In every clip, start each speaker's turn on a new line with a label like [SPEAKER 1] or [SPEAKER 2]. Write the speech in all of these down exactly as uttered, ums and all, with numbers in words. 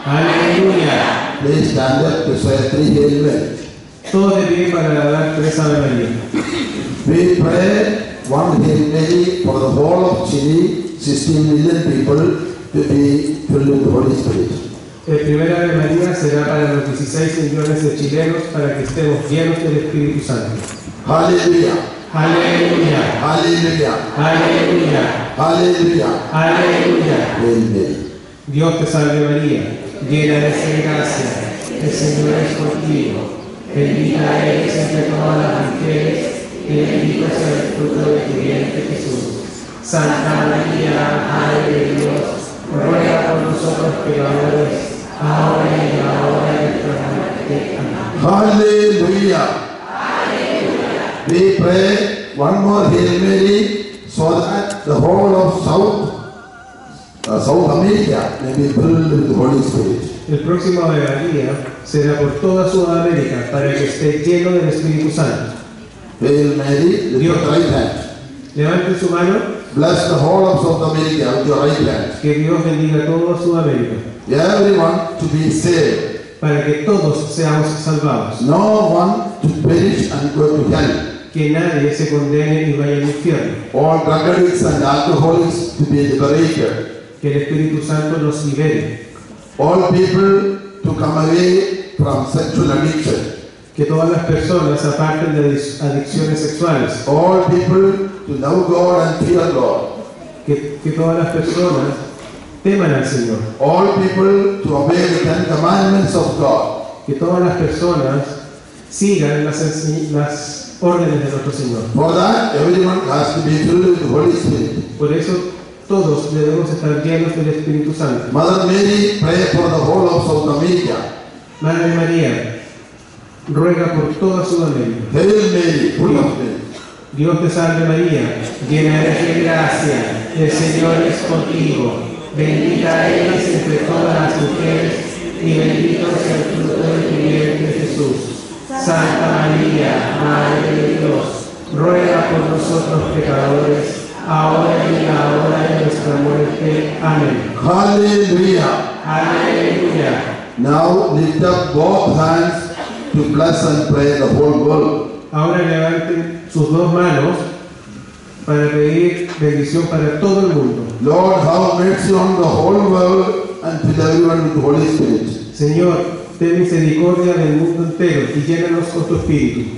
[SPEAKER 1] Aleluya.
[SPEAKER 2] Please stand up to say three Hail Mary.
[SPEAKER 1] Todos de pie para dar tres Ave María.
[SPEAKER 2] We pray one Hail Mary for the whole of Chile, sixteen million people to be filled with the Holy Spirit.
[SPEAKER 1] El primer Ave María será para los dieciséis millones de chilenos para que estemos llenos del Espíritu Santo.
[SPEAKER 2] Hallelujah.
[SPEAKER 1] Aleluya.
[SPEAKER 2] Hallelujah.
[SPEAKER 1] Aleluya.
[SPEAKER 2] Hallelujah.
[SPEAKER 1] Aleluya.
[SPEAKER 2] Hail Mary.
[SPEAKER 1] Dios te salve María, llena eres de gracia, el Señor es contigo. Bendita eres entre todas las mujeres y bendito sea el fruto de tu vientre Jesús. Santa María, Madre de Dios, ruega por nosotros pecadores, ahora y en la hora de nuestra muerte. Amén.
[SPEAKER 2] Hallelujah. Hallelujah. We pray one more Hail Mary so that the whole of South, uh, South America may be filled with the Holy Spirit.
[SPEAKER 1] El próximo Ave María será por toda Sudamérica para que esté lleno del Espíritu Santo.
[SPEAKER 2] Hail Mary, with your right hand.
[SPEAKER 1] Levante su mano.
[SPEAKER 2] Bless the whole of South America with your right hand.
[SPEAKER 1] Que Dios bendiga toda Sudamérica.
[SPEAKER 2] Everyone to be saved.
[SPEAKER 1] Para que todos seamos salvados.
[SPEAKER 2] No one to perish and go to hell.
[SPEAKER 1] Que nadie se condene y vaya al infierno.
[SPEAKER 2] All drug addicts and alcoholics to be liberated.
[SPEAKER 1] Que el Espíritu Santo nos libere.
[SPEAKER 2] All people to come away from sexual addiction.
[SPEAKER 1] Que todas las personas se aparten de adicciones sexuales.
[SPEAKER 2] All people to love God and fear God.
[SPEAKER 1] Que, que todas las personas teman al Señor.
[SPEAKER 2] All people to obey the Ten Commandments of God.
[SPEAKER 1] Que todas las personas sigan las, las órdenes de nuestro Señor.
[SPEAKER 2] For that, everyone has to be filled with the Holy Spirit.
[SPEAKER 1] Por eso todos debemos estar llenos del Espíritu Santo.
[SPEAKER 2] Mother Mary, pray for the whole of South America.
[SPEAKER 1] Madre María, ruega por toda Sudamérica.
[SPEAKER 2] Hail Mary, full of grace.
[SPEAKER 1] Dios te salve María, llena eres de gracia, el Señor es contigo. Bendita eres entre todas las mujeres y bendito sea el fruto de tu vientre Jesús. Santa María, Madre de Dios, ruega por nosotros pecadores, ahora y en la hora de nuestra muerte. Amén.
[SPEAKER 2] Hallelujah.
[SPEAKER 1] Aleluya.
[SPEAKER 2] Now lift up both hands to bless and pray the whole world.
[SPEAKER 1] Ahora levanten sus dos manos para pedir bendición para todo el mundo.
[SPEAKER 2] Lord, have mercy on the whole world and fill everyone with the Holy Spirit.
[SPEAKER 1] Señor, ten misericordia del mundo entero y llénanos con tu espíritu.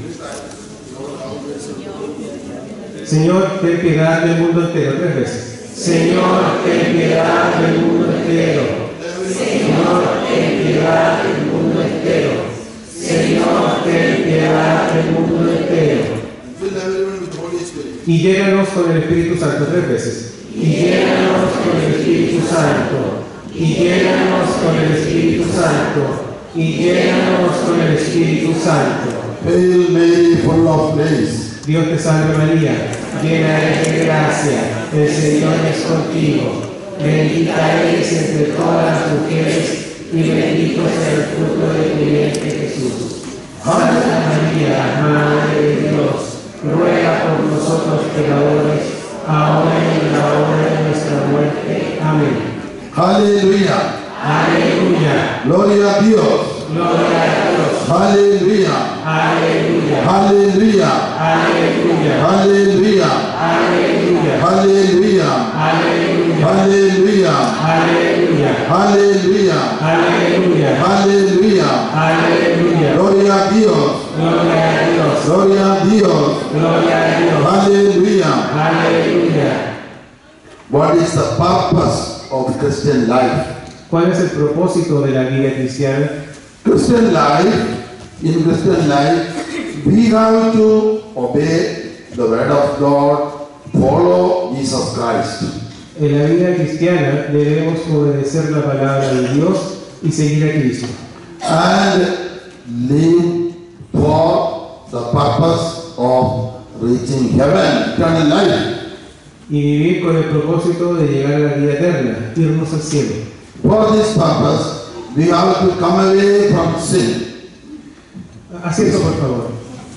[SPEAKER 1] Señor, ten piedad del mundo entero. Tres veces. Señor, ten piedad del mundo entero. Señor, ten piedad del mundo entero. Señor, ten piedad del mundo entero.
[SPEAKER 2] Fill everyone with the Holy Spirit.
[SPEAKER 1] Y llénanos con el Espíritu Santo. Tres veces. Y llénanos con el Espíritu Santo. Y llénanos con el Espíritu Santo. Y llénanos con el Espíritu Santo.
[SPEAKER 2] Hail Mary, full of grace.
[SPEAKER 1] Dios te salve María, llena eres de gracia, el Señor es contigo. Bendita eres entre todas las mujeres y bendito sea el fruto de tu vientre Jesús. Santa María, Madre de Dios, ruega por nosotros pecadores, ahora y en la hora de nuestra muerte. Amén.
[SPEAKER 2] Hallelujah.
[SPEAKER 1] Aleluya.
[SPEAKER 2] Gloria a Dios.
[SPEAKER 1] Gloria a Dios.
[SPEAKER 2] Hallelujah.
[SPEAKER 1] Aleluya.
[SPEAKER 2] Hallelujah.
[SPEAKER 1] Aleluya.
[SPEAKER 2] Hallelujah.
[SPEAKER 1] Aleluya.
[SPEAKER 2] Hallelujah.
[SPEAKER 1] Aleluya.
[SPEAKER 2] Hallelujah.
[SPEAKER 1] Aleluya.
[SPEAKER 2] Hallelujah.
[SPEAKER 1] Aleluya.
[SPEAKER 2] Hallelujah.
[SPEAKER 1] Aleluya.
[SPEAKER 2] Gloria a Dios.
[SPEAKER 1] Gloria a Dios.
[SPEAKER 2] Gloria a Dios.
[SPEAKER 1] Gloria a Dios.
[SPEAKER 2] Hallelujah.
[SPEAKER 1] Aleluya.
[SPEAKER 2] What is the purpose of Christian life?
[SPEAKER 1] ¿Cuál es el propósito de la vida cristiana?
[SPEAKER 2] Christian life, in Christian life, we have to obey the word of God, follow Jesus Christ.
[SPEAKER 1] En la vida cristiana debemos obedecer la palabra de Dios y seguir a Cristo.
[SPEAKER 2] And live for the purpose of reaching heaven, eternal life.
[SPEAKER 1] Y vivir con el propósito de llegar a la vida eterna, irnos al cielo.
[SPEAKER 2] For this purpose, we have to come away from sin.
[SPEAKER 1] Asiento, por favor.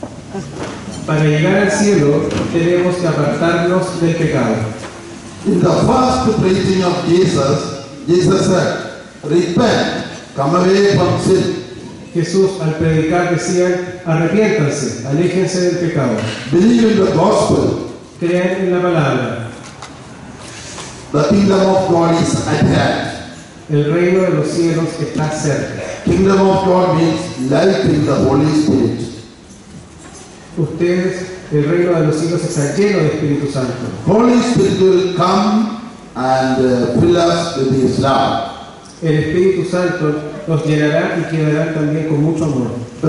[SPEAKER 1] Para llegar al cielo tenemos que apartarnos del pecado.
[SPEAKER 2] In the first preaching of Jesus, Jesus said, repent come away from sin.
[SPEAKER 1] Jesús al predicar decía, arrepiéntanse, aléjense del pecado,
[SPEAKER 2] Believe in the gospel.
[SPEAKER 1] crean en la palabra.
[SPEAKER 2] The kingdom of God is at hand.
[SPEAKER 1] El reino de los cielos está cerca.
[SPEAKER 2] Kingdom of God means life in the Holy Spirit.
[SPEAKER 1] Ustedes, el reino de los cielos está lleno de Espíritu Santo.
[SPEAKER 2] Holy Spirit will come and uh, fill us with His love.
[SPEAKER 1] El Espíritu Santo los llenará y quedarán también con mucho amor.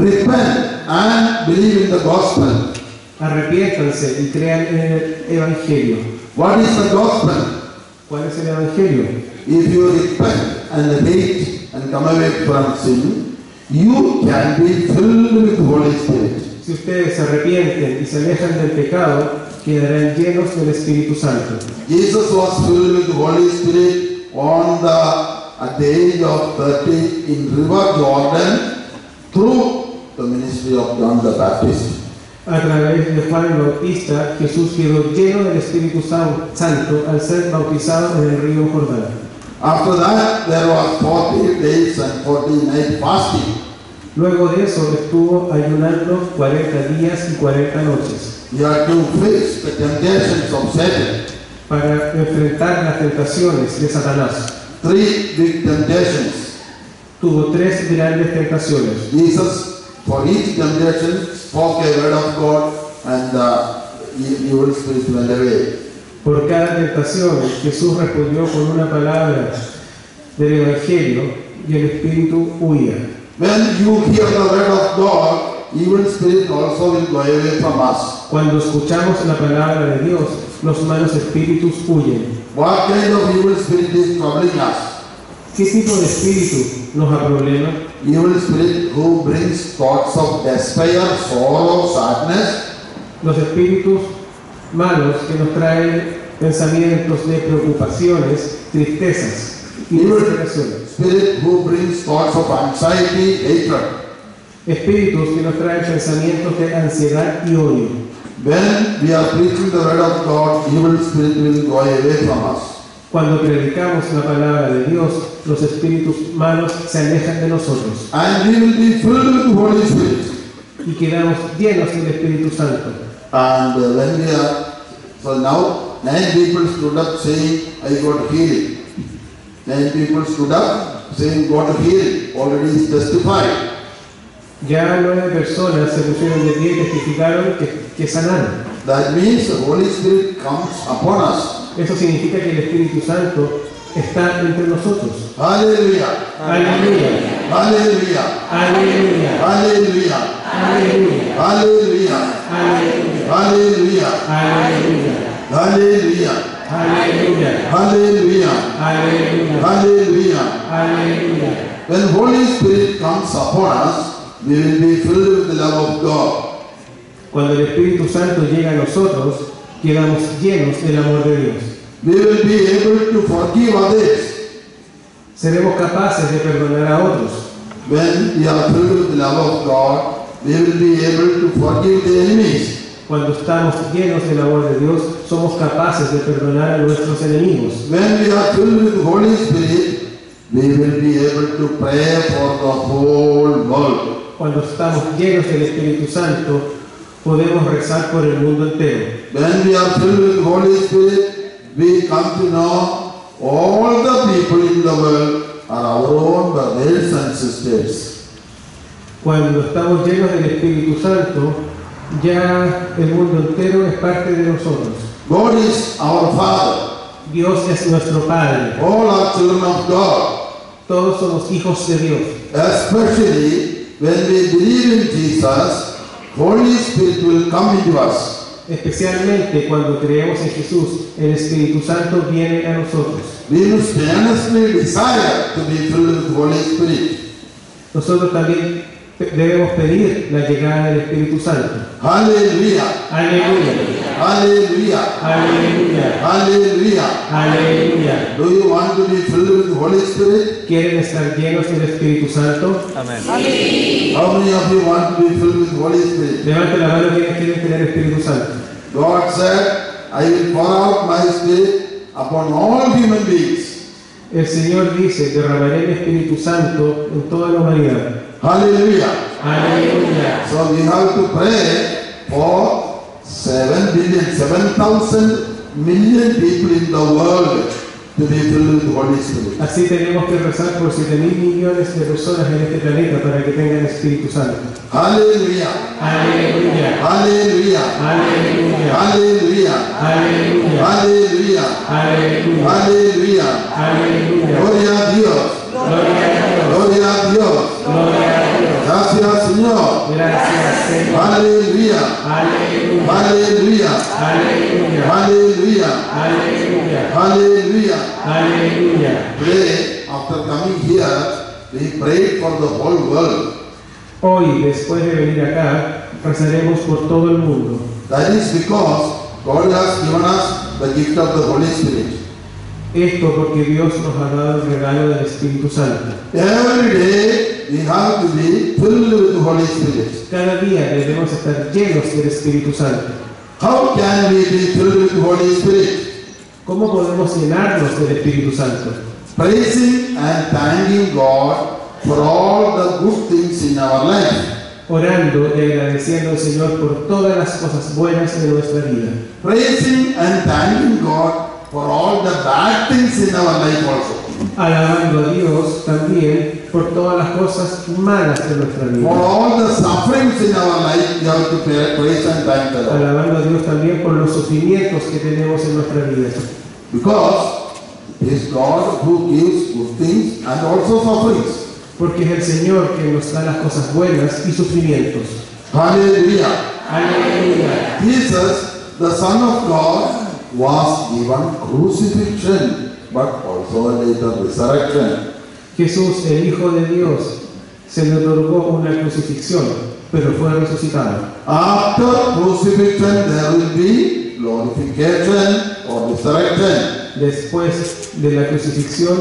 [SPEAKER 2] Repent and believe in the gospel.
[SPEAKER 1] Arrepiéntanse y crean en el Evangelio.
[SPEAKER 2] What is the gospel?
[SPEAKER 1] ¿Cuál es el Evangelio?
[SPEAKER 2] If you repent and hate and come away from sin, you can be filled with the Holy Spirit.
[SPEAKER 1] Si ustedes se arrepienten y se alejan del pecado, quedarán llenos del Espíritu Santo.
[SPEAKER 2] Jesus was filled with the Holy Spirit on the at the age of thirty in River Jordan through the ministry of John the Baptist.
[SPEAKER 1] A través de Juan el Bautista, Jesús quedó lleno del Espíritu Santo al ser bautizado en el río Jordán.
[SPEAKER 2] After that, there was forty days and forty nights fasting.
[SPEAKER 1] Luego de eso estuvo ayunando cuarenta días y cuarenta noches
[SPEAKER 2] He had to face the temptations of Satan.
[SPEAKER 1] para enfrentar las tentaciones de Satanás.
[SPEAKER 2] Three big temptations.
[SPEAKER 1] Tuvo tres grandes tentaciones.
[SPEAKER 2] Jesus, for each temptation, spoke a word of God, and the evil spirit went away.
[SPEAKER 1] Por cada tentación, Jesús respondió con una palabra del Evangelio y el espíritu huía.
[SPEAKER 2] When you hear the word of God, evil spirit also will go away from us.
[SPEAKER 1] Cuando escuchamos la palabra de Dios, los malos espíritus huyen.
[SPEAKER 2] What kind of evil spirit is troubling us?
[SPEAKER 1] ¿Qué tipo de espíritu nos aproblema?
[SPEAKER 2] Evil spirit who brings thoughts of despair, sorrow, sadness.
[SPEAKER 1] Los espíritus malos que nos traen pensamientos de preocupaciones, tristezas y
[SPEAKER 2] Evil
[SPEAKER 1] desesperaciones.
[SPEAKER 2] spirit who brings thoughts of anxiety, hatred.
[SPEAKER 1] Espíritus que nos traen pensamientos de ansiedad y odio.
[SPEAKER 2] When we are preaching the word of God, evil spirit will go away from us.
[SPEAKER 1] Cuando predicamos la palabra de Dios, los espíritus malos se alejan de nosotros
[SPEAKER 2] And we will be filled with the Holy Spirit.
[SPEAKER 1] y quedamos llenos del Espíritu Santo.
[SPEAKER 2] And uh, when we are, so now nine people stood up saying, I got healing. Nine people stood up saying, got healing. Already is testified.
[SPEAKER 1] Ya nueve personas se pusieron de pie y testificaron que, que sanaron.
[SPEAKER 2] That means the Holy Spirit comes upon us.
[SPEAKER 1] Eso significa que el Espíritu Santo está entre nosotros.
[SPEAKER 2] Hallelujah.
[SPEAKER 1] Aleluya,
[SPEAKER 2] Hallelujah.
[SPEAKER 1] aleluya,
[SPEAKER 2] Hallelujah.
[SPEAKER 1] aleluya,
[SPEAKER 2] Hallelujah.
[SPEAKER 1] aleluya,
[SPEAKER 2] Hallelujah.
[SPEAKER 1] aleluya,
[SPEAKER 2] Hallelujah.
[SPEAKER 1] aleluya,
[SPEAKER 2] Hallelujah.
[SPEAKER 1] aleluya,
[SPEAKER 2] Hallelujah.
[SPEAKER 1] aleluya.
[SPEAKER 2] When Holy Spirit comes upon us, we will be filled with the love of God.
[SPEAKER 1] Cuando el Espíritu Santo llega a nosotros, quedamos llenos del amor de Dios.
[SPEAKER 2] We will be able to forgive others.
[SPEAKER 1] Seremos capaces de perdonar a otros.
[SPEAKER 2] When we are filled with the love of God, we will be able to forgive the enemies.
[SPEAKER 1] Cuando estamos llenos del amor de Dios, somos capaces de perdonar a nuestros enemigos.
[SPEAKER 2] When we are filled with the Holy Spirit, we will be able to pray for the whole world.
[SPEAKER 1] Cuando estamos llenos del Espíritu Santo, podemos rezar por el mundo entero.
[SPEAKER 2] When we are filled with the Holy Spirit, we come to know all the people in the world are our own brothers and sisters.
[SPEAKER 1] Cuando estamos llenos del Espíritu Santo, ya el mundo entero es parte de nosotros.
[SPEAKER 2] God is our Father.
[SPEAKER 1] Dios es nuestro Padre.
[SPEAKER 2] All are children of God.
[SPEAKER 1] Todos somos hijos de Dios.
[SPEAKER 2] Especially when we believe in Jesus, Holy Spirit will come into us.
[SPEAKER 1] Especialmente cuando creemos en Jesús, el Espíritu Santo viene a nosotros.
[SPEAKER 2] We must earnestly desire to be filled with the Holy Spirit.
[SPEAKER 1] Nosotros también debemos pedir la llegada del Espíritu Santo.
[SPEAKER 2] Hallelujah.
[SPEAKER 1] Aleluya,
[SPEAKER 2] Hallelujah.
[SPEAKER 1] aleluya,
[SPEAKER 2] Hallelujah.
[SPEAKER 1] aleluya.
[SPEAKER 2] Do you want to be filled with the Holy Spirit?
[SPEAKER 1] ¿Quieren estar llenos del Espíritu Santo?
[SPEAKER 2] How many of you want to be filled with the Holy Spirit?
[SPEAKER 1] Levante la mano quienes quieren tener Espíritu Santo.
[SPEAKER 2] God said, I will pour out my spirit upon all human beings.
[SPEAKER 1] El Señor dice, derramaré mi Espíritu Santo en toda la humanidad.
[SPEAKER 2] Hallelujah.
[SPEAKER 1] Aleluya.
[SPEAKER 2] So we have to pray for seven billion, seven thousand million people in the world to be filled with the Holy Spirit.
[SPEAKER 1] Así tenemos que rezar por siete mil millones de personas en este planeta para que tengan Espíritu Santo.
[SPEAKER 2] Hallelujah.
[SPEAKER 1] Aleluya.
[SPEAKER 2] Hallelujah.
[SPEAKER 1] Aleluya.
[SPEAKER 2] Hallelujah.
[SPEAKER 1] Aleluya.
[SPEAKER 2] Aleluya.
[SPEAKER 1] Aleluya.
[SPEAKER 2] Aleluya.
[SPEAKER 1] Aleluya.
[SPEAKER 2] Gloria a Dios.
[SPEAKER 1] Gloria a Dios.
[SPEAKER 2] Gloria a Dios.
[SPEAKER 1] Gloria a Dios.
[SPEAKER 2] Gracias, Señor.
[SPEAKER 1] Gracias, Señor.
[SPEAKER 2] Aleluya.
[SPEAKER 1] Aleluya.
[SPEAKER 2] Aleluya.
[SPEAKER 1] Aleluya.
[SPEAKER 2] Aleluya.
[SPEAKER 1] Aleluya.
[SPEAKER 2] Hallelujah.
[SPEAKER 1] Aleluya.
[SPEAKER 2] Today, after coming here, we prayed for the whole world.
[SPEAKER 1] Hoy, después de venir acá, rezaremos por todo el mundo.
[SPEAKER 2] That is because God has given us the gift of the Holy Spirit.
[SPEAKER 1] Esto porque Dios nos ha dado el regalo del Espíritu Santo.
[SPEAKER 2] Every day we have to be filled with the Holy Spirit.
[SPEAKER 1] Cada día debemos estar llenos del Espíritu Santo.
[SPEAKER 2] How can we be filled with the Holy Spirit?
[SPEAKER 1] ¿Cómo podemos llenarnos del Espíritu Santo?
[SPEAKER 2] Praising and thanking God for all the good things in our life.
[SPEAKER 1] Orando y agradeciendo al Señor por todas las cosas buenas de nuestra vida.
[SPEAKER 2] Praising and thanking God for all the bad things in our life also.
[SPEAKER 1] Alabando a Dios también por todas las cosas malas de nuestra
[SPEAKER 2] For
[SPEAKER 1] vida.
[SPEAKER 2] all the sufferings in our life, we have to pra- praise and thank the Lord.
[SPEAKER 1] Alabando a Dios también por los sufrimientos que tenemos en nuestra vida.
[SPEAKER 2] Because it is God who gives good things and also sufferings.
[SPEAKER 1] Porque es el Señor que nos da las cosas buenas y sufrimientos.
[SPEAKER 2] Hallelujah.
[SPEAKER 1] Aleluya.
[SPEAKER 2] Jesus, the Son of God, was given crucifixion, but also later resurrection.
[SPEAKER 1] Jesús, el Hijo de Dios, se le otorgó una crucifixión, pero fue resucitado.
[SPEAKER 2] After crucifixion, there will be glorification or resurrection.
[SPEAKER 1] Después de la crucifixión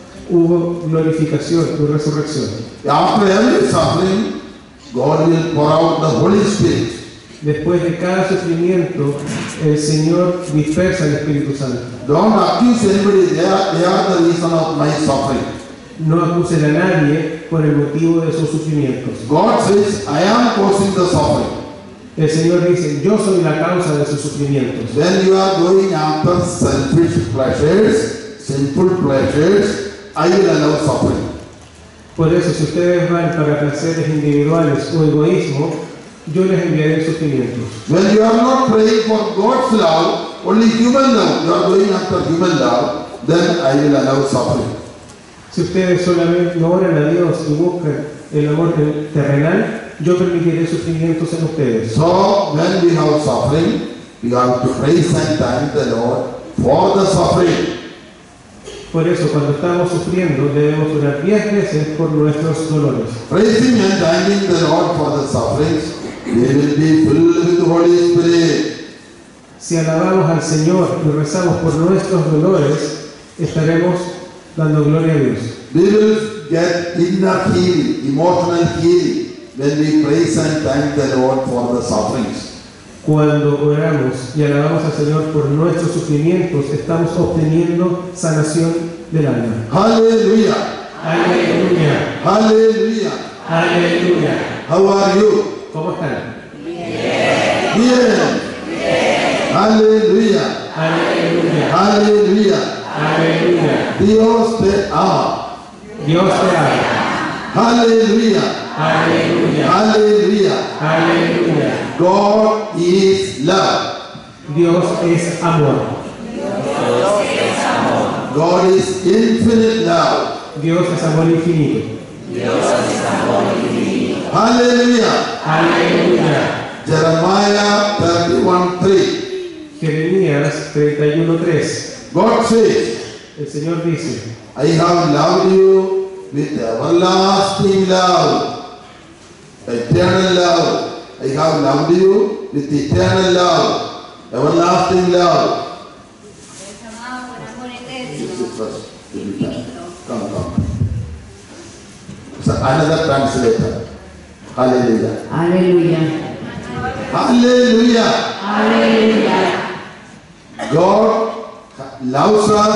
[SPEAKER 1] hubo glorificación y resurrección.
[SPEAKER 2] After every suffering, God will pour out the Holy Spirit.
[SPEAKER 1] Después de cada sufrimiento, el Señor dispersa el Espíritu Santo.
[SPEAKER 2] Don't accuse anybody, they are, they are the reason of my suffering.
[SPEAKER 1] No acusen a nadie por el motivo de sus sufrimientos.
[SPEAKER 2] God says, I am causing the suffering.
[SPEAKER 1] El Señor dice, yo soy la causa de sus sufrimientos.
[SPEAKER 2] When you are going after selfish pleasures, sinful pleasures, I will allow suffering.
[SPEAKER 1] Por eso, si ustedes van para placeres individuales o egoísmo, yo les enviaré sufrimientos.
[SPEAKER 2] When you are not praying for God's love, only human love, you are going after human love, then I will allow suffering.
[SPEAKER 1] Si ustedes solamente no oran a Dios y buscan el amor terrenal, yo permitiré sufrimientos en ustedes.
[SPEAKER 2] So, when we have suffering, we have to praise and thank the Lord for the suffering.
[SPEAKER 1] Por eso, cuando estamos sufriendo, debemos orar diez veces por nuestros dolores.
[SPEAKER 2] Praising and thanking the Lord for the sufferings, we will be filled with the Holy Spirit.
[SPEAKER 1] Si alabamos al Señor y rezamos por nuestros dolores, estaremos dando gloria a Dios.
[SPEAKER 2] We will get inner healing, emotional healing, when we praise and thank the Lord for the sufferings.
[SPEAKER 1] Cuando oramos y alabamos al Señor por nuestros sufrimientos, estamos obteniendo sanación del alma.
[SPEAKER 2] Hallelujah!
[SPEAKER 1] Aleluya.
[SPEAKER 2] Hallelujah!
[SPEAKER 1] Aleluya.
[SPEAKER 2] How are you?
[SPEAKER 1] ¿Cómo están?
[SPEAKER 2] Bien. Hallelujah!
[SPEAKER 1] Aleluya.
[SPEAKER 2] Hallelujah!
[SPEAKER 1] Aleluya.
[SPEAKER 2] Dios te ama.
[SPEAKER 1] Dios te ama.
[SPEAKER 2] Hallelujah!
[SPEAKER 1] Aleluya.
[SPEAKER 2] Hallelujah!
[SPEAKER 1] Aleluya.
[SPEAKER 2] God is love.
[SPEAKER 1] Dios es amor.
[SPEAKER 2] God is infinite love.
[SPEAKER 1] Dios es amor infinito.
[SPEAKER 2] Hallelujah!
[SPEAKER 1] Aleluya.
[SPEAKER 2] Jeremiah thirty-one three.
[SPEAKER 1] Jeremías treinta y uno tres.
[SPEAKER 2] God says,
[SPEAKER 1] El Señor dice,
[SPEAKER 2] I have loved you with everlasting love, eternal love. I have loved you with eternal love, everlasting love. Come, come. So another translator. Hallelujah.
[SPEAKER 3] Aleluya.
[SPEAKER 2] Hallelujah.
[SPEAKER 3] Aleluya.
[SPEAKER 2] God loves us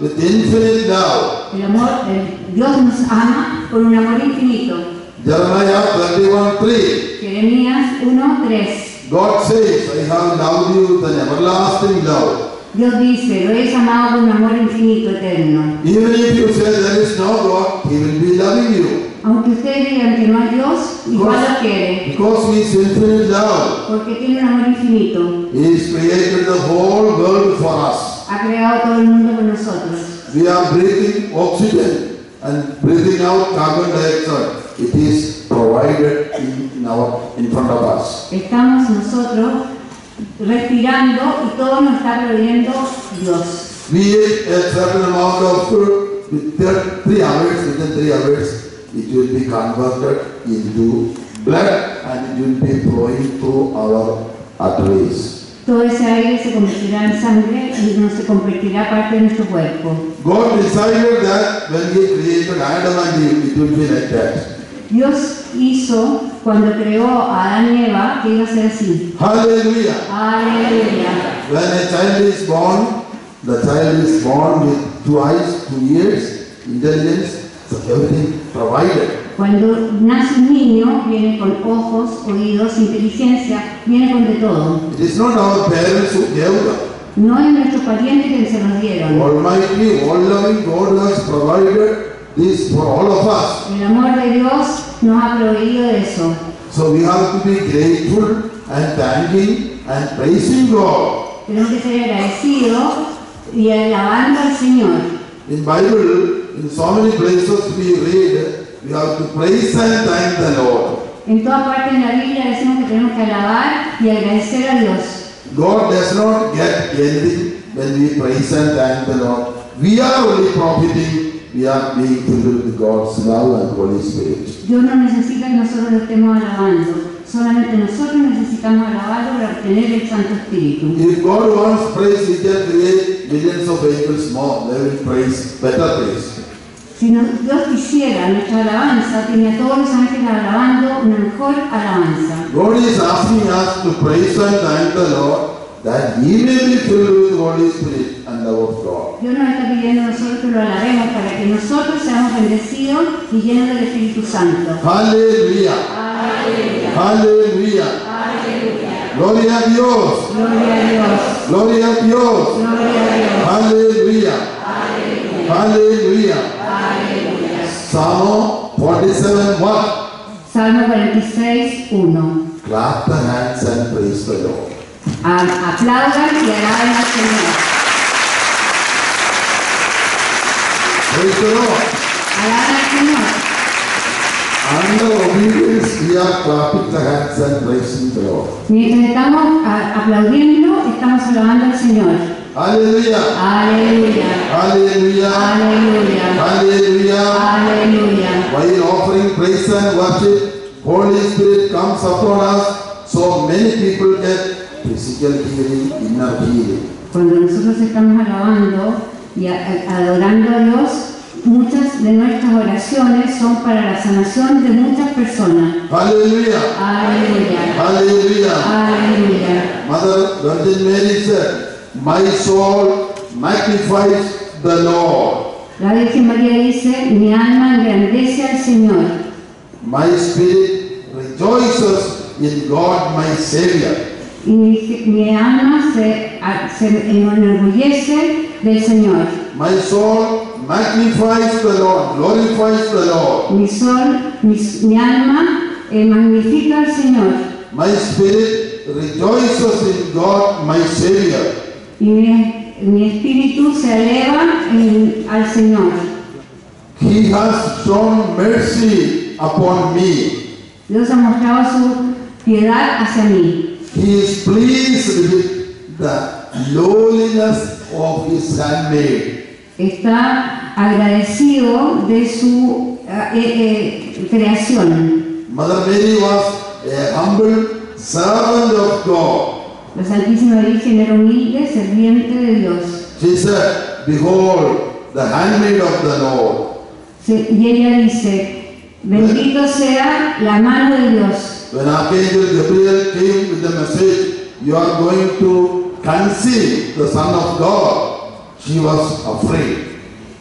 [SPEAKER 2] with infinite love.
[SPEAKER 3] El amor, el Dios nos ama por un amor infinito.
[SPEAKER 2] Jeremiah thirty-one three.
[SPEAKER 3] Jeremías uno tres.
[SPEAKER 2] God says, I have loved you with an everlasting love.
[SPEAKER 3] Dios dice, lo he amado con un amor infinito, eterno.
[SPEAKER 2] Even if you say there is no God, He will be loving you.
[SPEAKER 3] Aunque ustedes digan que no hay Dios, igual lo quiere.
[SPEAKER 2] Because He is infinite love.
[SPEAKER 3] Porque tiene un amor infinito.
[SPEAKER 2] He has created the whole world for us.
[SPEAKER 3] Ha creado todo el mundo con nosotros.
[SPEAKER 2] We are breathing oxygen and breathing out carbon dioxide. It is provided in, in, our, in front of us.
[SPEAKER 3] Estamos nosotros respirando y todo nos está proveyendo Dios.
[SPEAKER 2] We eat a certain amount of food with three hours, within three hours, it will be converted into blood and it will be flowing through our arteries.
[SPEAKER 3] Todo ese aire se convertirá en sangre y no se convertirá parte de nuestro cuerpo.
[SPEAKER 2] God decided that when He created Adam and Eve, it will be like that.
[SPEAKER 3] Dios hizo, cuando creó a Adán y Eva, que iba a ser así.
[SPEAKER 2] Hallelujah.
[SPEAKER 3] Aleluya.
[SPEAKER 2] When a child is born, the child is born with two eyes, two ears, intelligence, so everything provided.
[SPEAKER 3] Cuando nace un niño, viene con ojos, oídos, inteligencia, viene con de todo.
[SPEAKER 2] It is not our parents who gave them.
[SPEAKER 3] No es nuestro pariente que se nos dieron.
[SPEAKER 2] Almighty, all-loving God has provided this for all of us.
[SPEAKER 3] El amor de Dios nos ha proveído de eso.
[SPEAKER 2] So we have to be grateful and thanking and praising God.
[SPEAKER 3] Tenemos que ser agradecidos y alabando al Señor.
[SPEAKER 2] In Bible, in so many places we read, we have to praise and thank the Lord.
[SPEAKER 3] En toda parte en la Biblia decimos que tenemos que alabar y agradecer a Dios.
[SPEAKER 2] God does not get anything when we praise and thank the Lord. We are only profiting. We are being filled with God's love and Holy Spirit.
[SPEAKER 3] Dios no necesita que nosotros lo estemos alabando. Solamente nosotros necesitamos alabarlo para obtener el Santo Espíritu.
[SPEAKER 2] If God wants praise, He can create millions of angels more. They will praise, better praise.
[SPEAKER 3] Si no, Dios quisiera nuestra alabanza, tenía todos los ángeles alabando una mejor alabanza.
[SPEAKER 2] God is asking us to praise and thank the Lord that He may be filled with the Holy Spirit and love of God.
[SPEAKER 3] Dios nos está pidiendo a nosotros que lo alabemos para que nosotros seamos bendecidos y llenos del Espíritu Santo.
[SPEAKER 2] Hallelujah.
[SPEAKER 3] Aleluya.
[SPEAKER 2] Hallelujah.
[SPEAKER 3] Aleluya.
[SPEAKER 2] Gloria a Dios.
[SPEAKER 3] Gloria a Dios.
[SPEAKER 2] Gloria a Dios.
[SPEAKER 3] Gloria a Dios.
[SPEAKER 2] Hallelujah.
[SPEAKER 3] Aleluya.
[SPEAKER 2] Hallelujah.
[SPEAKER 3] Aleluya.
[SPEAKER 2] Psalm forty-seven one.
[SPEAKER 3] Salmo cuarenta y seis, uno.
[SPEAKER 2] Clap the hands and praise the Lord.
[SPEAKER 3] A- Aplaudan y alaben al Señor.
[SPEAKER 2] Praise the Lord.
[SPEAKER 3] Alaben al Señor.
[SPEAKER 2] Under obedience, we are clapping the hands and praising the Lord.
[SPEAKER 3] Mientras estamos a- aplaudiendo, estamos alabando al Señor.
[SPEAKER 2] Hallelujah.
[SPEAKER 3] Aleluya.
[SPEAKER 2] Hallelujah.
[SPEAKER 3] Aleluya.
[SPEAKER 2] Hallelujah.
[SPEAKER 3] Aleluya.
[SPEAKER 2] While offering praise and worship, Holy Spirit comes upon us, so many people get physical healing, inner healing.
[SPEAKER 3] Cuando nosotros estamos alabando y a- a- adorando a Dios, muchas de nuestras oraciones son para la sanación de muchas personas.
[SPEAKER 2] Hallelujah.
[SPEAKER 3] Aleluya.
[SPEAKER 2] Hallelujah.
[SPEAKER 3] Aleluya.
[SPEAKER 2] Mother Virgin Mary said, my soul magnifies the Lord.
[SPEAKER 3] La Virgen María dice, mi alma engrandece al Señor.
[SPEAKER 2] My spirit rejoices in God my Savior.
[SPEAKER 3] Y mi, mi alma se, a- se enorgullece del Señor.
[SPEAKER 2] My soul magnifies the Lord, glorifies the Lord.
[SPEAKER 3] Mi sol, mi, mi alma eh, magnifica al Señor.
[SPEAKER 2] My spirit rejoices in God my Savior.
[SPEAKER 3] Y mi, mi espíritu se eleva en- al Señor.
[SPEAKER 2] He has shown mercy upon me.
[SPEAKER 3] Dios ha mostrado su piedad hacia mí.
[SPEAKER 2] He is pleased with the lowliness of his handmaid.
[SPEAKER 3] Está agradecido de su eh, eh, creación.
[SPEAKER 2] Mother Mary was a humble servant of God.
[SPEAKER 3] La Santísima Virgen era humilde, serviente de Dios.
[SPEAKER 2] She said, behold, the handmaid of the Lord.
[SPEAKER 3] Se- y ella dice, bendito sea la mano de Dios.
[SPEAKER 2] When Archangel Gabriel came with the message, you are going to conceive the Son of God, she was afraid.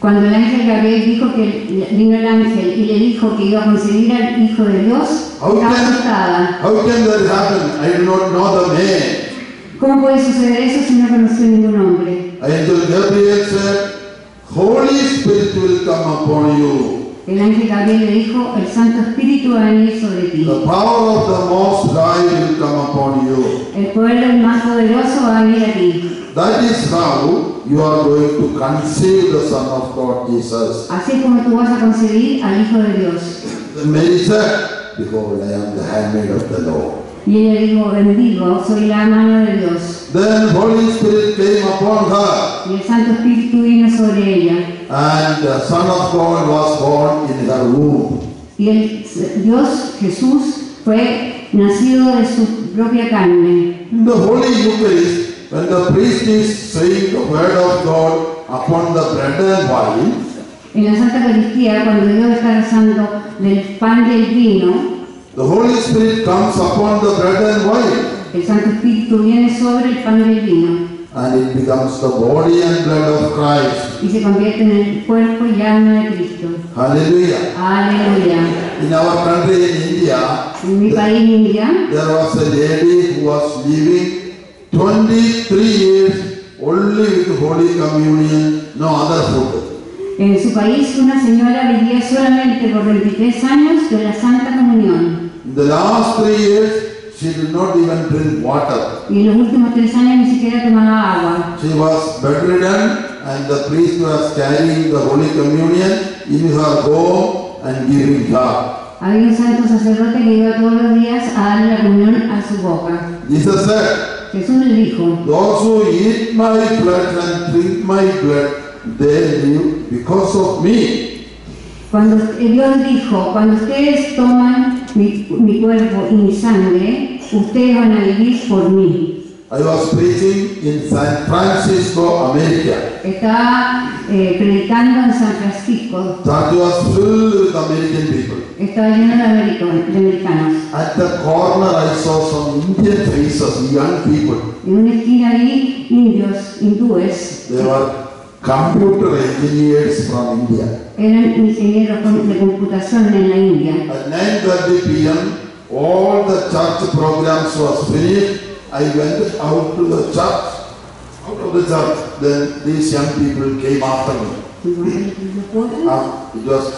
[SPEAKER 3] Cuando el ángel Gabriel dijo que vino el ángel y le dijo que iba a concebir al Hijo de Dios,
[SPEAKER 2] How
[SPEAKER 3] estaba
[SPEAKER 2] can,
[SPEAKER 3] asustada.
[SPEAKER 2] how can that happen? I do not know the name.
[SPEAKER 3] ¿Cómo puede suceder eso si no conoció ningún hombre?
[SPEAKER 2] Angel Gabriel said, Holy Spirit will come upon you.
[SPEAKER 3] El ángel Gabriel le dijo, el Santo Espíritu va a venir sobre ti.
[SPEAKER 2] The power of the Most High will come upon you.
[SPEAKER 3] El poder del más poderoso va a venir a ti.
[SPEAKER 2] That is how you are going to conceive the Son of God, Jesus.
[SPEAKER 3] Así es como tú vas a concebir al Hijo de Dios.
[SPEAKER 2] Then Mary said, Behold, I am the handmaid of the Lord.
[SPEAKER 3] Y ella dijo, bendigo, soy la mano de Dios.
[SPEAKER 2] Then Holy Spirit came upon her,
[SPEAKER 3] Y el Santo Espíritu vino sobre ella.
[SPEAKER 2] and the Son of God was born in her womb.
[SPEAKER 3] Y el Dios Jesús fue nacido de su propia carne.
[SPEAKER 2] In the Holy Eucharist, when the priest is saying the word of God upon the bread and wine,
[SPEAKER 3] En la Santa Eucaristía, cuando Dios está rezando del pan y el vino,
[SPEAKER 2] the Holy Spirit comes upon the bread and wine,
[SPEAKER 3] el Santo Espíritu viene sobre el pan y el vino
[SPEAKER 2] and it becomes the body and blood of Christ.
[SPEAKER 3] y se convierte en el cuerpo y alma de Cristo.
[SPEAKER 2] Hallelujah.
[SPEAKER 3] Aleluya.
[SPEAKER 2] In our country in India,
[SPEAKER 3] En mi país, India,
[SPEAKER 2] there was a lady who was living twenty-three years only with Holy Communion, no other food.
[SPEAKER 3] en su país una señora vivía solamente por veintitrés años de la Santa Comunión.
[SPEAKER 2] In the last three years, she did not even drink water.
[SPEAKER 3] Y en los últimos tres años ni siquiera tomaba agua.
[SPEAKER 2] She was bedridden, and the priest was carrying the Holy Communion in her home and giving her.
[SPEAKER 3] Había un santo sacerdote que iba todos los días a darle la comunión a su boca.
[SPEAKER 2] Jesus said,
[SPEAKER 3] Jesús le dijo,
[SPEAKER 2] Those who eat my flesh and drink my blood, they live because of me.
[SPEAKER 3] cuando Dios dijo, cuando ustedes toman mi, mi cuerpo y mi sangre, ustedes van a vivir por mí.
[SPEAKER 2] I was preaching in San Francisco, America.
[SPEAKER 3] Estaba eh, predicando en San Francisco,
[SPEAKER 2] Church was filled with American people.
[SPEAKER 3] estaba lleno de, americanos, de americanos.
[SPEAKER 2] At the corner, I saw some Indian faces, young people.
[SPEAKER 3] En una esquina vi indios, hindúes,
[SPEAKER 2] They were computer engineers from India.
[SPEAKER 3] eran ingenieros con- de computación en la India.
[SPEAKER 2] At nine thirty p m, all the church programs was finished. I went out to the church, out of the church. Then these young people came after me. Ah, it was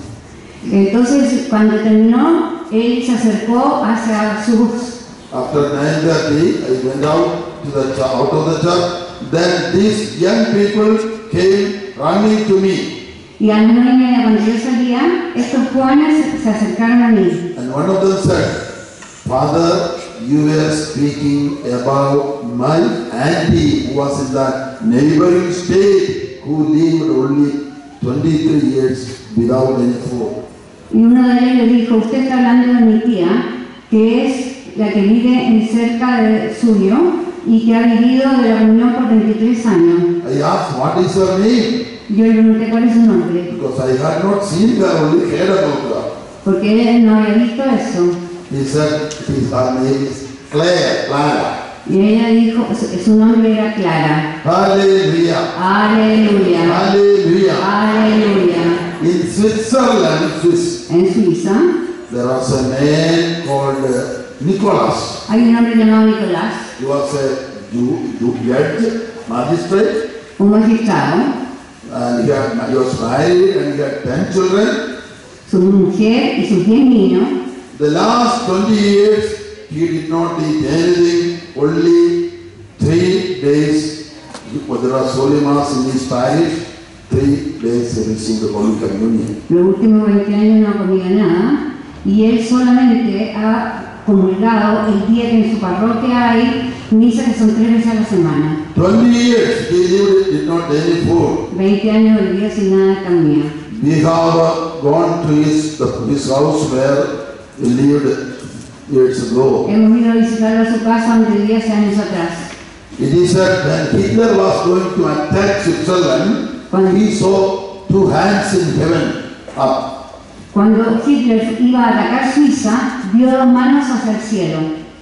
[SPEAKER 2] mm,
[SPEAKER 3] Entonces, cuando terminó, él se acercó hacia sus.
[SPEAKER 2] after nine thirty, I went out to the ch- out of the church. Then these young people came running to me,
[SPEAKER 3] Y a las nueve y media, cuando yo salía, estos jóvenes se- se acercaron a mí.
[SPEAKER 2] and one of them said, "Father, you were speaking about my auntie who was in the neighboring state who lived only twenty-three years without any food."
[SPEAKER 3] Y uno de ellos le dijo, usted está hablando de mi tía, que es la que vive en cerca de suyo y que ha vivido de la comunión por veintitrés años.
[SPEAKER 2] I asked, "What is her name?"
[SPEAKER 3] Yo le pregunté cuál es su nombre,
[SPEAKER 2] Because I had not seen her, only heard about her.
[SPEAKER 3] porque él no había visto eso.
[SPEAKER 2] He said, his, her name is Claire, Clara.
[SPEAKER 3] Y ella dijo, su, su nombre era Clara.
[SPEAKER 2] Hallelujah.
[SPEAKER 3] Aleluya,
[SPEAKER 2] Hallelujah.
[SPEAKER 3] aleluya.
[SPEAKER 2] In Switzerland, Swiss,
[SPEAKER 3] En Suiza
[SPEAKER 2] there was a man called uh, Nicholas.
[SPEAKER 3] hay un hombre llamado Nicolás,
[SPEAKER 2] He was a Jew, Jew judge, magistrate,
[SPEAKER 3] un magistrado.
[SPEAKER 2] and he, had, he was married and he had ten children.
[SPEAKER 3] Su mujer y sus diez niños.
[SPEAKER 2] The last twenty years, he did not eat anything, only three days. There was Holy Mass in his parish, three days he received the Holy Communion.
[SPEAKER 3] Los últimos veinte años no comía nada y él solamente ha comulgado el día que en su parroquia hay misa, que son tres veces a la semana.
[SPEAKER 2] twenty years he lived, did not any food.
[SPEAKER 3] veinte años vivía sin nada de comida.
[SPEAKER 2] We have uh, gone to his, the, his house where he lived years ago.
[SPEAKER 3] Hemos ido a visitarlo a su casa donde vivía hace años atrás.
[SPEAKER 2] It is that when Hitler was going to attack Switzerland, he saw two hands in heaven up.
[SPEAKER 3] Cuando Hitler iba a atacar Suiza, vio dos manos hacia el cielo.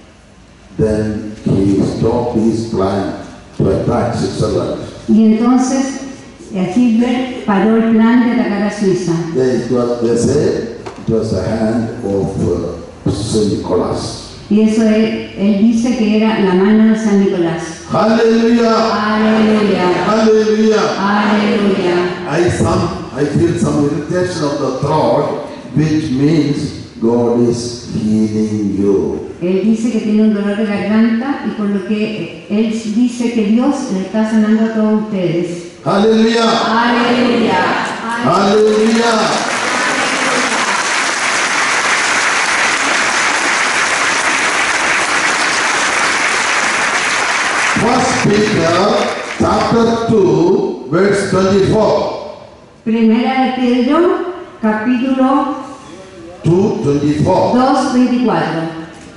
[SPEAKER 2] Then he stopped his plan to attack Switzerland.
[SPEAKER 3] Y entonces Hitler paró el plan de atacar a Suiza.
[SPEAKER 2] They, it was, they say it was the hand of uh, Saint Nicholas.
[SPEAKER 3] Y eso él, él dice que era la mano de San Nicolás.
[SPEAKER 2] Hallelujah!
[SPEAKER 3] Aleluya.
[SPEAKER 2] Hallelujah!
[SPEAKER 3] Aleluya.
[SPEAKER 2] I some I feel some irritation of the throat, which means God is healing you.
[SPEAKER 3] Él dice que tiene un dolor de garganta y por lo que él dice que Dios le está sanando a todos ustedes.
[SPEAKER 2] Hallelujah!
[SPEAKER 3] Aleluya.
[SPEAKER 2] Hallelujah! First Peter chapter two, verse twenty-four.
[SPEAKER 3] Primera de Pedro, capítulo
[SPEAKER 2] two twenty-four.
[SPEAKER 3] dos, veinticuatro.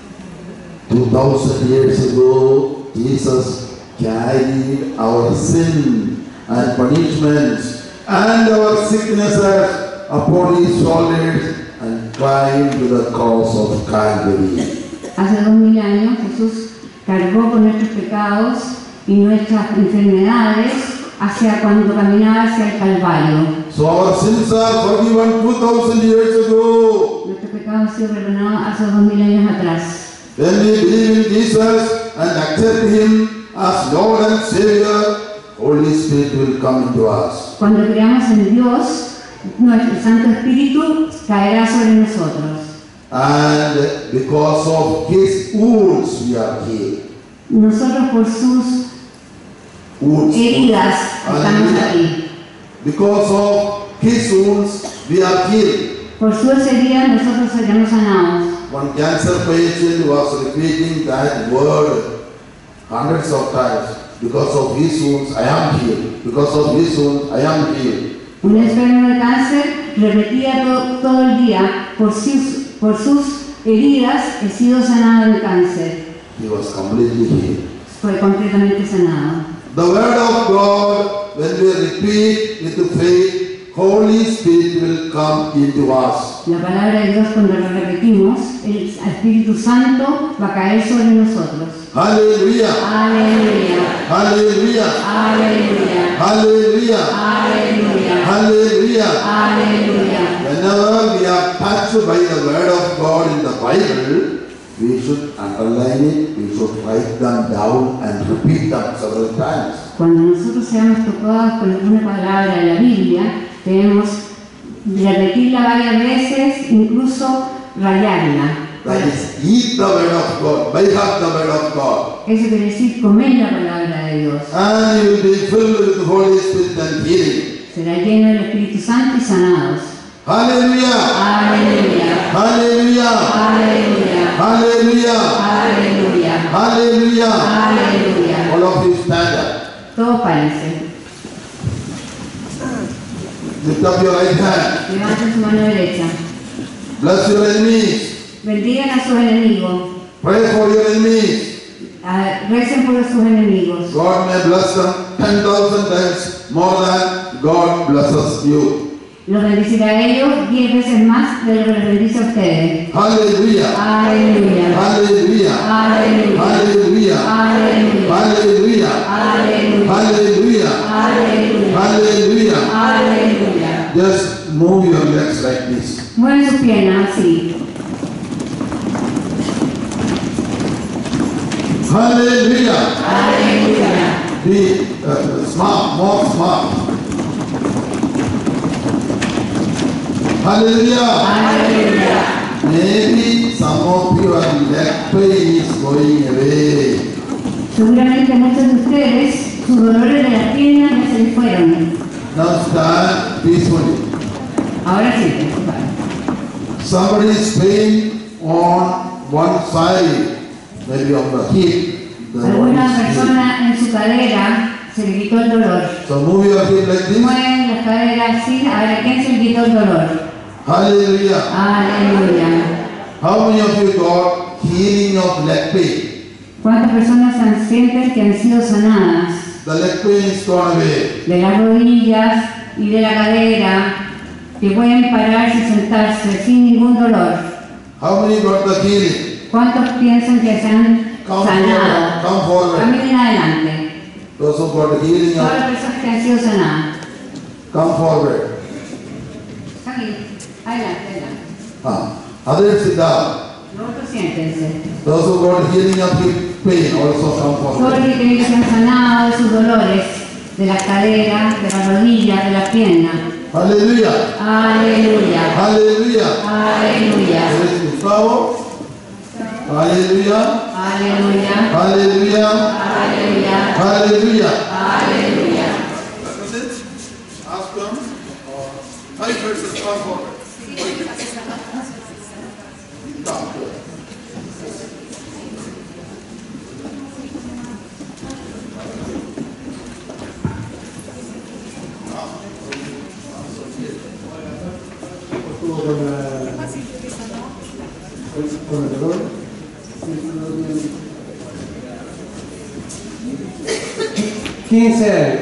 [SPEAKER 2] Two thousand years ago, Jesus carried our sin and punishments and our sicknesses upon his shoulders and climbed to the cross of Calvary.
[SPEAKER 3] Hace dos mil años Jesús cargó con nuestros pecados y nuestras enfermedades hacia cuando caminaba hacia el Calvario.
[SPEAKER 2] So our sins are forgiven two thousand years ago.
[SPEAKER 3] Nuestros pecados han sido perdonados hace dos mil años atrás.
[SPEAKER 2] When we believe in Jesus and accept him as Lord and Savior, Holy Spirit will come into us.
[SPEAKER 3] Cuando creamos en Dios, nuestro Santo Espíritu caerá sobre nosotros.
[SPEAKER 2] And because of his wounds we are healed.
[SPEAKER 3] Nosotros por sus
[SPEAKER 2] Wounds.
[SPEAKER 3] heridas estamos
[SPEAKER 2] Hallelujah.
[SPEAKER 3] aquí.
[SPEAKER 2] Because of his wounds we are healed.
[SPEAKER 3] Por sus heridas nosotros seremos sanados.
[SPEAKER 2] One cancer patient was repeating that word hundreds of times. Because of his wounds I am healed. Because of his wounds I am healed.
[SPEAKER 3] Un enfermo de cáncer repetía to- todo el día, por sus, por sus heridas he sido sanado del cáncer.
[SPEAKER 2] He was completely healed.
[SPEAKER 3] Fue completamente sanado.
[SPEAKER 2] The word of God, when we repeat with faith, Holy Spirit will come into us.
[SPEAKER 3] La palabra de Dios cuando la repetimos, el Espíritu Santo va a caer sobre nosotros.
[SPEAKER 2] Hallelujah!
[SPEAKER 3] Aleluya.
[SPEAKER 2] Hallelujah!
[SPEAKER 3] Aleluya.
[SPEAKER 2] Hallelujah!
[SPEAKER 3] Aleluya.
[SPEAKER 2] Hallelujah!
[SPEAKER 3] Aleluya.
[SPEAKER 2] Whenever we are touched by the word of God in the Bible, we should underline it, we should write them down and repeat them several times.
[SPEAKER 3] Cuando nosotros seamos tocados con alguna palabra de la Biblia, debemos repetirla varias veces, incluso rayarla.
[SPEAKER 2] That is, eat the word of God, by heart the word of God.
[SPEAKER 3] Eso quiere decir comer la palabra de Dios.
[SPEAKER 2] And you will be filled with the Holy Spirit and healing.
[SPEAKER 3] Será lleno del Espíritu Santo y sanados.
[SPEAKER 2] Hallelujah!
[SPEAKER 3] Aleluya.
[SPEAKER 2] Hallelujah!
[SPEAKER 3] Aleluya.
[SPEAKER 2] Hallelujah!
[SPEAKER 3] Aleluya.
[SPEAKER 2] Hallelujah!
[SPEAKER 3] Aleluya.
[SPEAKER 2] All of you stand up.
[SPEAKER 3] Todos párense.
[SPEAKER 2] Lift up your right hand.
[SPEAKER 3] Levanten su mano derecha.
[SPEAKER 2] Bless your enemies.
[SPEAKER 3] Bendigan a sus enemigos.
[SPEAKER 2] Pray for your enemies.
[SPEAKER 3] Ah, recen por sus enemigos.
[SPEAKER 2] God may bless them ten thousand times more than God blesses you.
[SPEAKER 3] Los bendecirá a ellos diez veces más de lo que les bendice a ustedes.
[SPEAKER 2] Hallelujah!
[SPEAKER 3] Aleluya.
[SPEAKER 2] Hallelujah!
[SPEAKER 3] Aleluya.
[SPEAKER 2] Hallelujah!
[SPEAKER 3] Aleluya.
[SPEAKER 2] Hallelujah!
[SPEAKER 3] Aleluya.
[SPEAKER 2] Hallelujah!
[SPEAKER 3] Aleluya.
[SPEAKER 2] Hallelujah!
[SPEAKER 3] Aleluya.
[SPEAKER 2] Just move your legs like this.
[SPEAKER 3] Mueven sus piernas así.
[SPEAKER 2] Hallelujah!
[SPEAKER 3] Aleluya.
[SPEAKER 2] Be uh, smart, more smart. Hallelujah!
[SPEAKER 3] Aleluya.
[SPEAKER 2] Maybe some of your leg pain is going away.
[SPEAKER 3] Seguramente muchos de ustedes, sus dolores de las piernas ya se les fueron.
[SPEAKER 2] Now stand peacefully.
[SPEAKER 3] Ahora sí.
[SPEAKER 2] Somebody's pain on one side, maybe on the hip. The
[SPEAKER 3] Alguna
[SPEAKER 2] one is hip.
[SPEAKER 3] persona en su cadera se le quitó el dolor.
[SPEAKER 2] So move your hip like this.
[SPEAKER 3] Mueven las caderas así. A ver, ¿a quién se le quitó el dolor?
[SPEAKER 2] Hallelujah.
[SPEAKER 3] Aleluya.
[SPEAKER 2] How many of you got healing of leg pain?
[SPEAKER 3] ¿Cuántas personas han- sienten que han sido sanadas
[SPEAKER 2] The leg pain is gone away.
[SPEAKER 3] de las rodillas y de la cadera, que pueden pararse y sentarse sin ningún dolor?
[SPEAKER 2] How many got the healing?
[SPEAKER 3] ¿Cuántos piensan que se han
[SPEAKER 2] Come
[SPEAKER 3] sanado?
[SPEAKER 2] forward. Come forward.
[SPEAKER 3] Caminen adelante.
[SPEAKER 2] Those who got healing
[SPEAKER 3] Todas
[SPEAKER 2] of
[SPEAKER 3] las personas que han sido sanadas.
[SPEAKER 2] Come forward.
[SPEAKER 3] Aquí, adelante, adelante.
[SPEAKER 2] Ah, others sit down.
[SPEAKER 3] Los otros siéntense.
[SPEAKER 2] Those who got healing of hip pain also come
[SPEAKER 3] Todos
[SPEAKER 2] forward.
[SPEAKER 3] los que tienen que ser sanados de sus dolores, de la cadera, de la rodilla, de la pierna.
[SPEAKER 2] Hallelujah.
[SPEAKER 3] Aleluya.
[SPEAKER 2] Hallelujah.
[SPEAKER 3] Aleluya.
[SPEAKER 2] There is Gustavo. Hallelujah.
[SPEAKER 3] Aleluya.
[SPEAKER 2] Hallelujah.
[SPEAKER 3] Aleluya.
[SPEAKER 2] Hallelujah.
[SPEAKER 3] Aleluya.
[SPEAKER 2] That's it. Ask them. Five persons come forward. Come.
[SPEAKER 1] Con el dolor. quince años.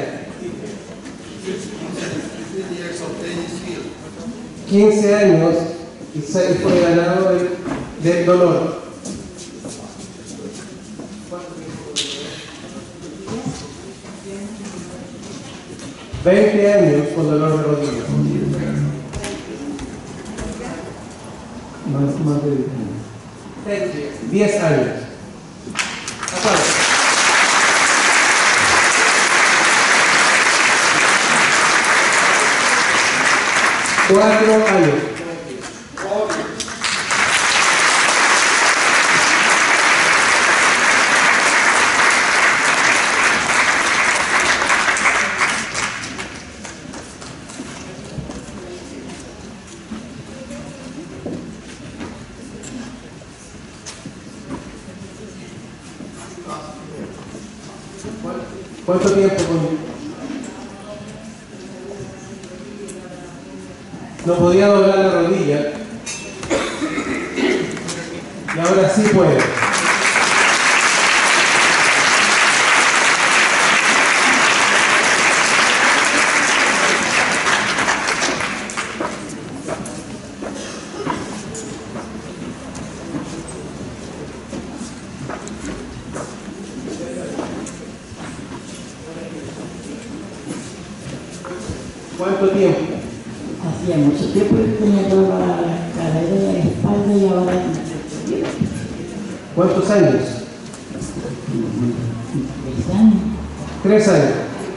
[SPEAKER 1] quince años y seis fue ganado del, del dolor. veinte años con dolor de rodilla. Más, más de diez años. Aplausos. Cuatro años. ¿Cuánto tiempo con... No podía doblar la rodilla y ahora sí puede. ¿Cuánto tiempo?
[SPEAKER 4] Hacía mucho tiempo que tenía dolor a la cadera y a la espalda y ahora no.
[SPEAKER 1] ¿Cuántos años?
[SPEAKER 4] Tres años.
[SPEAKER 1] Tres años.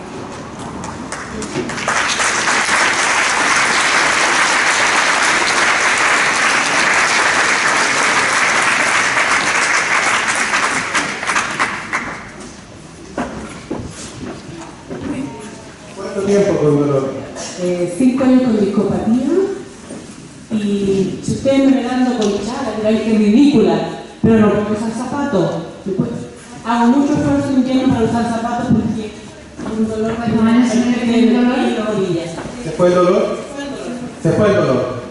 [SPEAKER 1] ¿Cuánto tiempo con dolor?
[SPEAKER 4] Eh, cinco años con discopatía y si ustedes me ven dando con chara, dirán que es ridícula, pero no puedo usar zapatos. Después, hago mucho esfuerzo en invierno para usar zapatos porque un dolor de
[SPEAKER 3] ¿Cuántos años tiene el dolor?
[SPEAKER 4] y rodillas.
[SPEAKER 1] ¿Se fue el dolor? Se fue el dolor.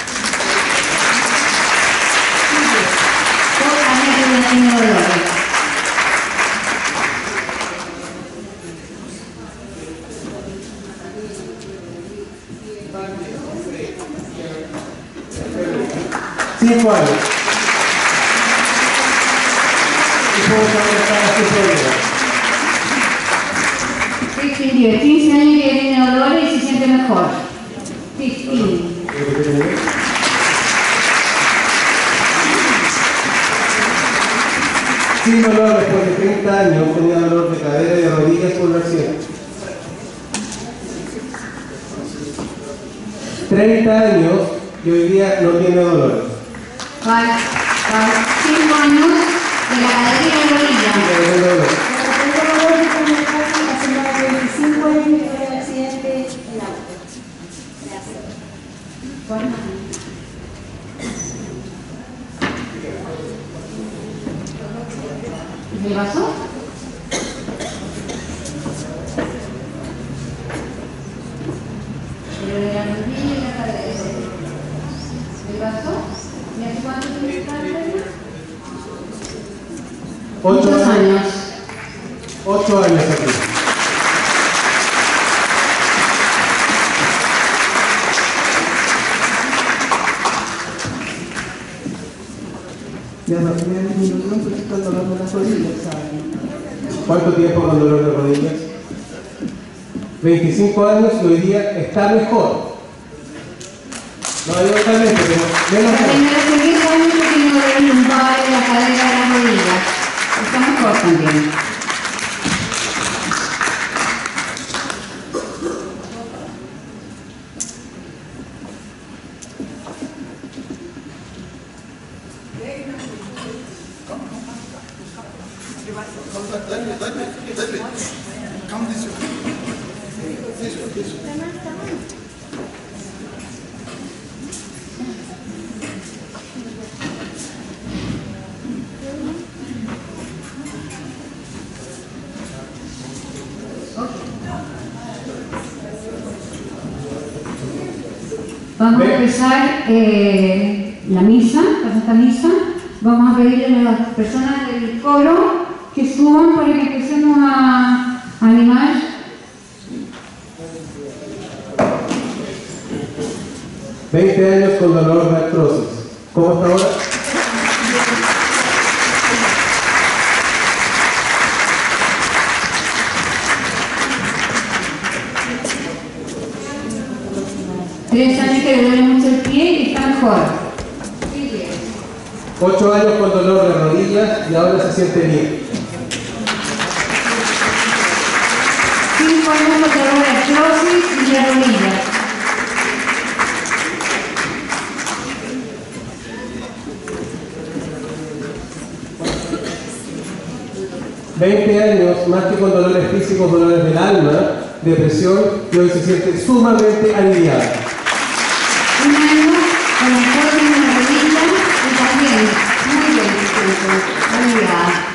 [SPEAKER 3] Dos años que no tiene dolor.
[SPEAKER 1] Cinco años. ¿Y cómo está su problema?
[SPEAKER 3] quince, quince años que tiene dolor y se siente mejor. quince.
[SPEAKER 1] Sin dolor después de treinta años, tenía dolor de cadera y de rodillas por la acción. treinta años y hoy día no tiene dolor.
[SPEAKER 3] cinco años de la cadera y la rodilla.
[SPEAKER 1] No tiene dolor.
[SPEAKER 5] Tengo dolor con mi casa hace más de veinticinco años que tuve un accidente en auto. Gracias.
[SPEAKER 3] ¿Y qué pasó? Pero de la rodilla y la cadera. ¿Qué pasó? ¿Y hace cuánto tiene que estar?
[SPEAKER 1] Ocho
[SPEAKER 3] Muchos
[SPEAKER 1] años.
[SPEAKER 3] años.
[SPEAKER 1] Ocho años aquí.
[SPEAKER 6] Ya no tenía ningún dolor, pero está el dolor de las rodillas, ¿sabes?
[SPEAKER 1] ¿Cuánto tiempo con dolor de rodillas? veinticinco años y hoy día está mejor. No digo totalmente, pero menos
[SPEAKER 3] La
[SPEAKER 1] mal.
[SPEAKER 3] señora hace diez años que tiene dolor lumbar en la cadera de las rodillas. Está mejor también. Vamos a empezar eh, la misa, la Santa Misa. Vamos a pedirle a las personas del coro que suban para que empecemos a, a animar.
[SPEAKER 1] veinte años con dolor de artrosis. ¿Cómo está ahora?
[SPEAKER 3] Tres años que le duele mucho el pie y está mejor.
[SPEAKER 1] ocho años con dolor de rodillas y ahora se siente bien.
[SPEAKER 3] Cinco años con dolor de artrosis y de rodillas.
[SPEAKER 1] veinte años más que con dolores físicos, dolores del alma, depresión, y hoy se siente sumamente aliviada.
[SPEAKER 3] Un año con artrosis en la rodilla y también muy bien, aliviada.